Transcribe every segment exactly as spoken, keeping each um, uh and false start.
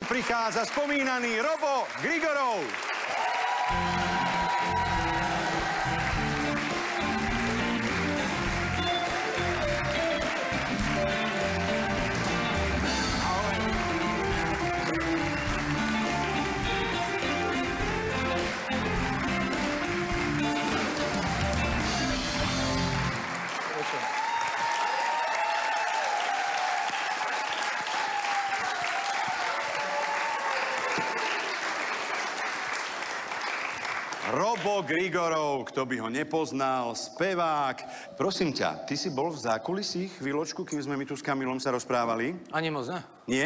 Prichádza spomínaný Robo Grigorov. Robo Grigorov, kto by ho nepoznal, spevák. Prosím ťa, ty si bol v zákulisí chvíľočku, kým sme my tu s Kamilom sa rozprávali? Ani moc, ne? Nie?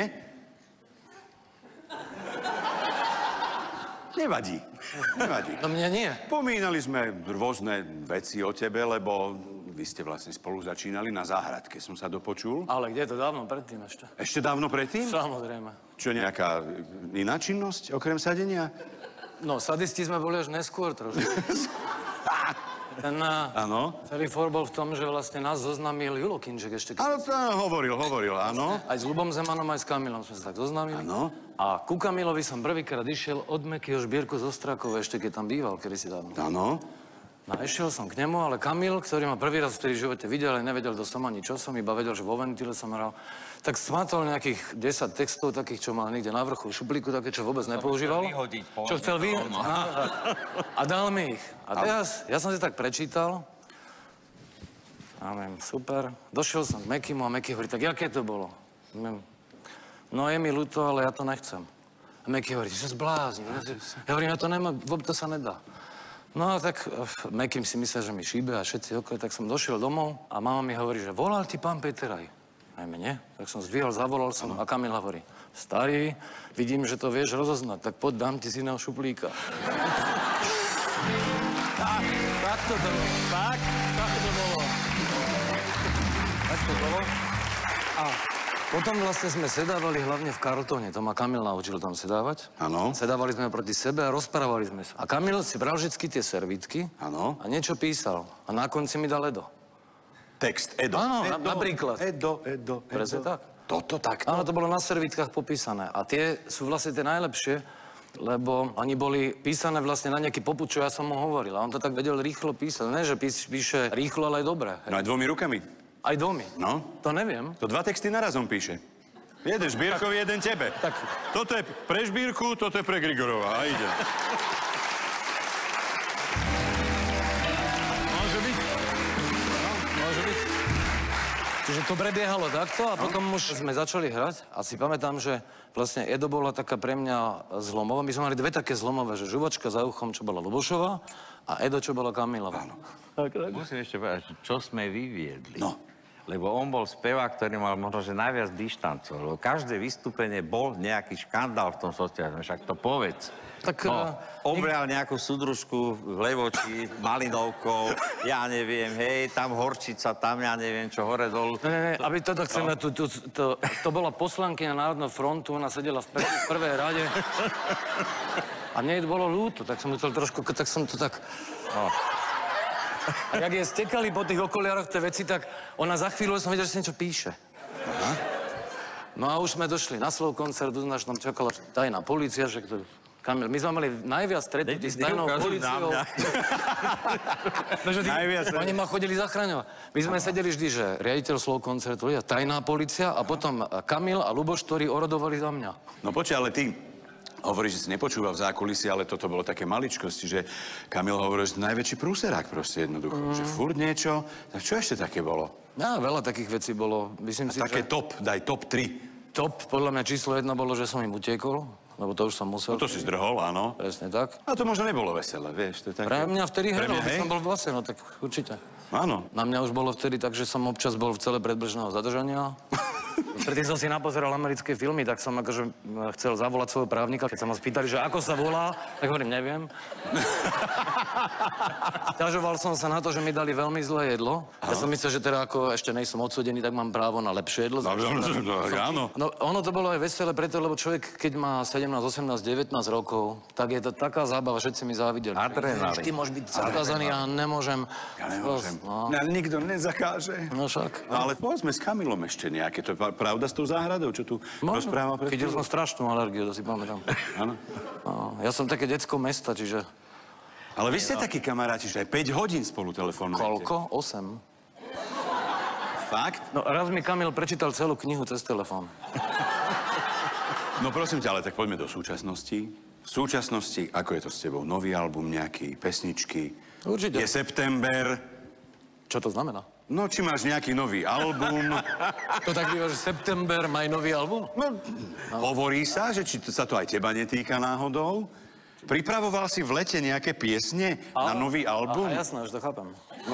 Nevadí. Nevadí. No mňa nie. Pomínali sme rôzne veci o tebe, lebo vy ste vlastne spolu začínali na záhradke, som sa dopočul. Ale kde to dávno predtým ešte? Ešte dávno predtým? Samozrejme. Čo, nejaká iná činnosť, okrem sadenia? No, sadisti sme boli až neskôr trošku. Ten áno. celý for bol v tom, že vlastne nás zoznámil Julo Kinček ešte. Áno, to hovoril, hovoril, áno. Aj s Ľubom Zemanom, aj s Kamilom sme sa tak zoznámili. Áno. A ku Kamilovi som prvýkrát išiel od Mekyho Žbírku zo Strakova, ešte keď tam býval, kedysi dávno. Áno. No a išiel som k nemu, ale Kamil, ktorý ma prvý raz v živote videl, ale nevedel, kto som ani čo som, iba vedel, že vo ventile som hral, tak smátol nejakých desať textov takých, čo mal niekde na vrchu šuplíku, také, čo vôbec nepoužíval. Čo chcel vyhodiť. A dal mi ich. A teraz, ja som si tak prečítal. Amen, super. Došiel som k Mekymu a Meky hovorí, tak jaké to bolo? No je mi ľúto, ale ja to nechcem. A Meky hovorí, že sa zblázni. Ja hovorím, ja to nemám, vôbec to sa nedá. No a tak Mekym si myslel, že mi šíbe a všetci okolo, tak som došiel domov a mama mi hovorí, že volal ti pán Peteraj. Aj mne. Tak som zdvihol, zavolal som a Kamil hovorí, starý, vidím, že to vieš rozoznať, tak poď, dám ti z iného šuplíka. Tak, tak to bolo. Tak, tak to bolo. Tak to bolo. A potom vlastne sme sedávali hlavne v Carltone, to ma Kamil naučil tam sedávať. Áno. Sedávali sme proti sebe a rozprávali sme sa. A Kamil si bral vždycky tie servítky. Áno. A niečo písal. A na konci mi dal Edo. Text, Edo. Áno, Edo, napríklad. Edo, Edo, Edo. Presne tak. Toto takto? Áno, to bolo na servítkach popísané. A tie sú vlastne tie najlepšie, lebo oni boli písané vlastne na nejaký popud, čo ja som mu hovoril. A on to tak vedel rýchlo písať. Ne, že píš, píše rýchlo, ale aj dobre. No aj dvomi rukami. Aj domy. No. To neviem. To dva texty narazom píše. Jeden Žbírkovi, jeden tebe. Tak. Toto je pre Žbírku, toto je pre Grigorova. A ide. Môže byť. No, môže byť. Čiže to prebiehalo takto a potom už sme začali hrať a si pamätám, že vlastne Edo bola taká pre mňa zlomová. My sme mali dve také zlomové, že žuvačka za uchom, čo bola Lubošová a Edo, čo bola Kamilova. Áno. Tak, tak. Musím ešte povedať, čo sme vyviedli. No. Lebo on bol spevák, ktorý mal možno, že najviac dištancov. Lebo každé vystúpenie bol nejaký škandál v tom sociálne. Však to povedz. Tak... No, obral nejakú súdružku v Levoči, malinovkou, ja neviem, hej, tam horčica, tam ja neviem, čo hore dolu. Ne, ne, ne, aby toto chceme, tu, tu, to, to bola poslankyňa Národného frontu, ona sedela v, prv, v prvej rade. A mne to bolo ľúto, tak som to trošku, tak som to tak... No. A jak je stekali po tých okoliaroch tie veci, tak ona za chvíľu som videl, že si niečo píše. Aha. No a už sme došli na slov koncert, tu nás tam čakala tajná polícia, že to... Kamil, my sme mali najviac stretnutí s tajnou políciou. Oni ma chodili zachraňovať. My sme sedeli vždy, že riaditeľ slov koncertu, tajná polícia a potom Kamil a Ľuboš, ktorí orodovali za mňa. No počkaj, ale ty hovoríš, že si nepočúval v zákulisí, ale toto bolo také maličkosti, že Kamil hovoril, že najväčší prúserák proste jednoducho. Mm. Že furt niečo. Tak čo ešte také bolo? Ja, veľa takých vecí bolo. Myslím si, také že... top, daj top tri. Top, podľa mňa číslo jedno bolo, že som im utiekol, lebo to už som musel. No to si zdrhol, áno. Presne tak. A to možno nebolo veselé, vieš. To je také... Pre mňa vtedy hej, keď som bol v Vlase, no tak určite. Áno. Na mňa už bolo vtedy tak, že som občas bol v cele predbežného zadržania. Predtým som si napozeral americké filmy, tak som akože chcel zavolať svojho právnika. Keď sa ma spýtali, že ako sa volá, tak hovorím, neviem. Ťažoval som sa na to, že mi dali veľmi zlé jedlo. Aha. Ja som myslel, že teda ako ešte nejsem odsúdený, tak mám právo na lepšie jedlo. No, no, no, áno. No, ono to bolo aj veselé preto, lebo človek, keď má sedemnásť, osemnásť, devätnásť rokov, tak je to taká zábava, všetci mi závideli. Adrenalín. Ty môžeš byť zakázaný, ja nemôžem. Ja nemôžem. No. Ja nikto nezakáže. No však. No, ale povedzme s Kamilom ešte nejaké. To pa- pravda s tou záhradou, čo tu rozprával pred Chytil chvíľou? som strašnú alergiu, to si pamätám. Áno. No, ja som také decko mesta, čiže... Ale vy ste takí kamaráti, že aj päť hodín spolu telefonujete. Koľko? osem. Fakt? No raz mi Kamil prečítal celú knihu cez telefón. No prosím ťa, ale tak poďme do súčasnosti. V súčasnosti, ako je to s tebou? Nový album nejaký, pesničky? Určite. Je september. Čo to znamená? No, či máš nejaký nový album? To tak býva, že september má nový album? No, hovorí sa, že či sa to aj teba netýka náhodou. Pripravoval si v lete nejaké piesne na nový album? Aha, jasné, už to chápem. No.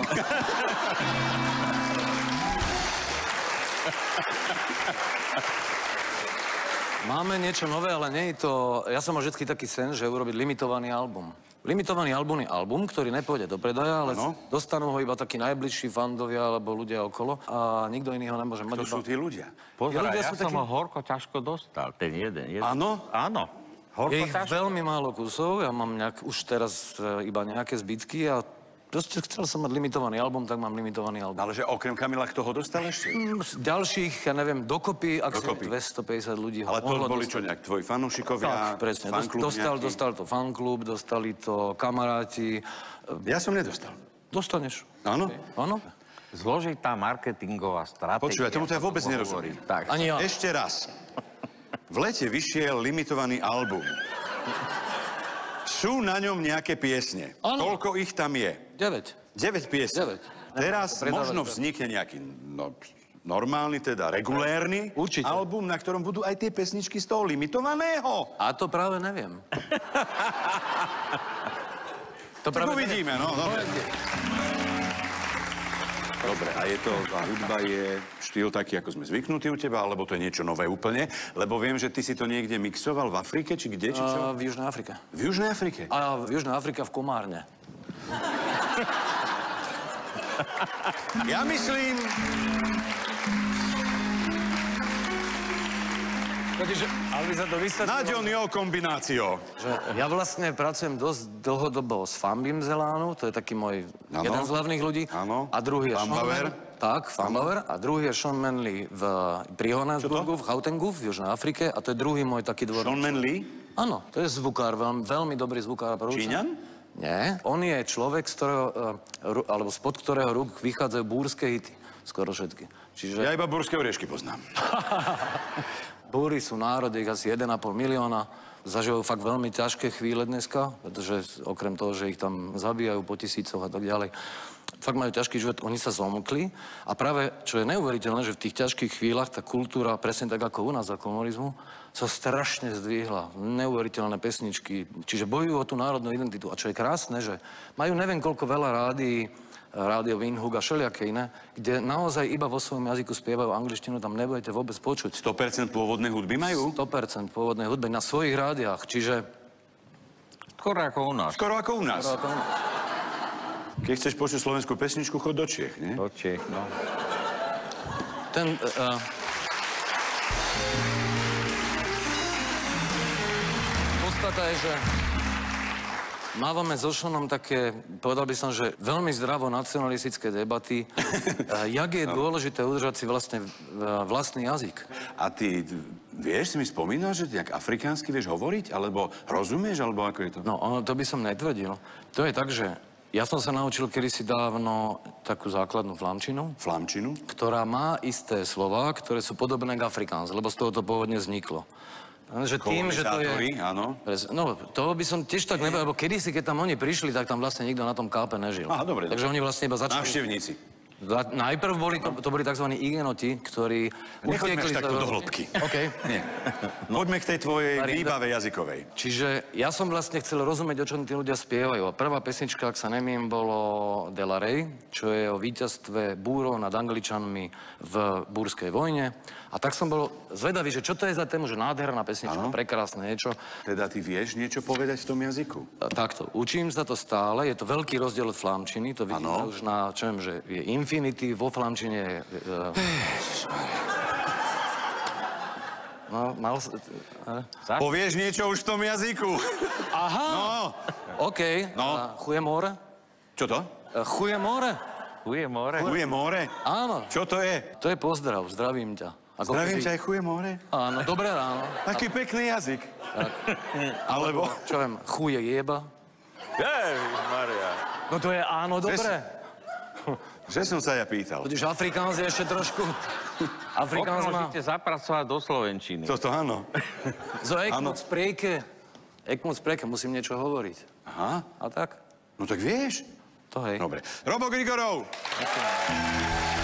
Máme niečo nové, ale nie je to... Ja som mal vždycky taký sen, že urobiť limitovaný album. Limitovaný album je album, ktorý nepôjde do predaja, ale ano. Dostanú ho iba takí najbližší fandovia alebo ľudia okolo a nikto iný ho nemôže mať. To sú tí ľudia. Pozeraj, ľudia ja sú som takí- ho horko ťažko dostal, ten jeden. jeden. Áno? Áno. Horko Je ich ťažko. veľmi málo kusov, ja mám nejak, už teraz e, iba nejaké zbytky a proste chcel som mať limitovaný album, tak mám limitovaný album. Ale že okrem Kamila, kto ho dostal ešte? Mm, Z ďalších, ja neviem, dokopy, ak si Dokopy. dvestopäťdesiat ľudí ho Ale to mohlo boli dostať. čo, nejak tvoji fanúšikovia? Tak, presne. Dos- fanklub Dostal, nejaký? dostal to fanklub, dostali to kamaráti. Ja som nedostal. Dostaneš. Áno? Áno? Zložitá marketingová stratégia. Počúvaj, tomu to ja vôbec ako nerozumiem. hovorí. Tak. Ani ja. Ešte raz. V lete vyšiel limitovaný album. Sú na ňom nejaké piesne. Áno. Koľko ich tam je? deväť. deväť piesní. deväť. Teraz Predávali možno to. vznikne nejaký no, normálny, teda regulérny Určite. album, na ktorom budú aj tie pesničky z toho limitovaného. A to práve neviem. to Tak uvidíme, no. Dobre. Dobre, a je to, a hudba je štýl taký, ako sme zvyknutí u teba, alebo to je niečo nové úplne? Lebo viem, že ty si to niekde mixoval v Afrike, či kde, či čo? A v Južnej Afrike. V Južnej Afrike? A v Južnej Afrike v Komárne. Ja myslím... Takže, ale by sa to vysvetlilo, Naďonio kombinácio. že ja vlastne pracujem dosť dlhodobo s Fambim Zelánu, to je taký môj Áno. jeden z hlavných ľudí. Áno. A druhý je Sean Fambauer. Man- Tak, Fambauer. A druhý je Sean Manley v, pri Johannesburgu, v Gautengu, v Južnej Afrike. A to je druhý môj taký dvor. Sean Manley? Áno, to je zvukár, veľmi, veľmi dobrý zvukár. Číňan? Nie, on je človek, z ktorého, eh, ru- alebo spod ktorého rúk vychádzajú búrske hity. Skoro všetky. Čiže Ja iba burské oriešky poznám. búry sú národ, ich asi jeden a pol milióna. Zažívajú fakt veľmi ťažké chvíle dneska, pretože okrem toho, že ich tam zabíjajú po tisícoch a tak ďalej, fakt majú ťažký život, oni sa zomkli. A práve, čo je neuveriteľné, že v tých ťažkých chvíľach tá kultúra, presne tak ako u nás za komunizmu, sa strašne zdvihla. Neuveriteľné pesničky. Čiže bojujú o tú národnú identitu. A čo je krásne, že majú neviem koľko veľa rádií, rádio Windhoek a všelijaké iné, kde naozaj iba vo svojom jazyku spievajú angličtinu, tam nebudete vôbec počuť. sto percent pôvodnej hudby majú? sto percent pôvodnej hudby na svojich rádiách, čiže... Skoro ako u nás. Skoro ako u nás. Keď chceš počuť slovenskú pesničku, chod do Čiech, nie? Do Čiech, no. Ten... Uh, podstata je, že mávame so Seanom také, povedal by som, že veľmi zdravo nacionalistické debaty, uh, jak je dôležité udržať si vlastne uh, vlastný jazyk. A ty vieš, si mi spomínal, že ty jak afrikánsky vieš hovoriť? Alebo rozumieš, alebo ako je to? No, ono, to by som netvrdil. To je tak, že ja som sa naučil kedysi dávno takú základnú flamčinu, Flamčinu? ktorá má isté slová, ktoré sú podobné k afrikáns, lebo z toho to pôvodne vzniklo. Že tým, že to Kolonizátori, je... áno. Prez- No, toho by som tiež tak nebol, lebo kedysi, keď tam oni prišli, tak tam vlastne nikto na tom kápe nežil. Aha, dobre, Takže oni vlastne iba začali... Návštevníci. Za- Najprv boli to, to boli tzv. igenoti, ktorí Nechoďme až utiekli z takto do Európy. hĺbky. OK. Nie. Poďme k tej tvojej Starý- výbave jazykovej. Čiže ja som vlastne chcel rozumieť, o čom tí ľudia spievajú. A prvá pesnička, ak sa nemým, bolo De La Rey, čo je o víťazstve búrov nad Angličanmi v búrskej vojne. A tak som bol zvedavý, že čo to je za tému, že nádherná pesnička, Áno. prekrásne niečo. Teda ty vieš niečo povedať v tom jazyku? A takto, učím sa to stále, je to veľký rozdiel od flamčiny, to vidíme Áno. už na, čo viem, že je infinitív, vo flamčine je... Uh, no, mal... s- ale- Povieš niečo už v tom jazyku? Aha, No, OK. No. A chuje more? čo to? A chuje more? Tu je more. Tu je more? Áno. Čo to je? To je pozdrav, zdravím ťa. Ako Zdravím keby- ťa aj chujem hore. Áno, dobré ráno. Taký pekný jazyk. Alebo... Čo viem, chuje jeba? Ježišmaria. No to je áno, dobré. Že som sa ja pýtal. Budeš Afrikáns je ešte trošku. Afrikáns má... Môžete zapracovať do slovenčiny. Toto áno. Zo Áno. Ekmut sprieke. Ekmut sprieke, musím niečo hovoriť. Aha. A tak? No tak vieš. To hej. Dobre. Robo Grigorov!